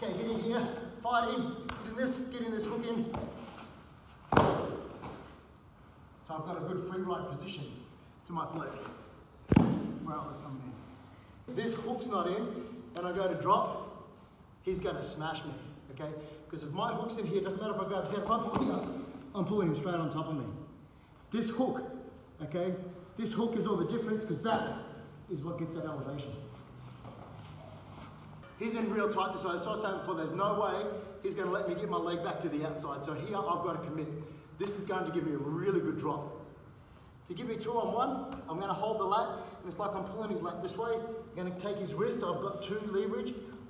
Okay, get in here, fight in, get in this hook in. So I've got a good free ride position to my float where I was coming in. If this hook's not in and I go to drop, he's gonna smash me, okay? Because if my hook's in here, it doesn't matter if I grab his head, if I pull him up, I'm pulling him straight on top of me. This hook, okay? This hook is all the difference because that is what gets that elevation. He's in real tight this way. That's what I was saying before. There's no way he's going to let me get my leg back to the outside. So here I've got to commit. This is going to give me a really good drop. To give me 2-on-1, I'm going to hold the lat, and it's like I'm pulling his lat this way. I'm going to take his wrist, so I've got 2 leverage.